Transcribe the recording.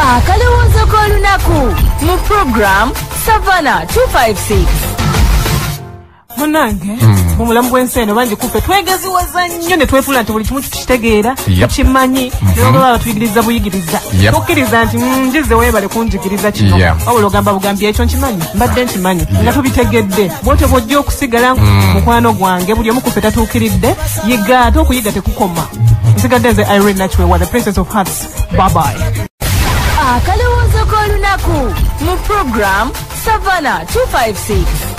Akalowoozo k'olunaku mu program Savannah 256. Munange mumulamu bw'ensi eno bangi kufe twegeziwaza nnyo ne twefuula nti buli kimu tukitegeera tukimanyi era baba batuyigiriza buyigiriza tukkiriza nti njize weebale kunjigiriza kino wabula ogamba bugambi ekyo nkimanyi mbadde nkimanyi nga tubitegedde bwotyo bw'ojja okusigala mukwano gwange buli omu kufe tatuukiridde yiga ate okuyiga tekukoma nsigadde nze Irene Nachwewa the Princess of Hearts bye. Akalowoozo k'olunaku mu program Savannah 256.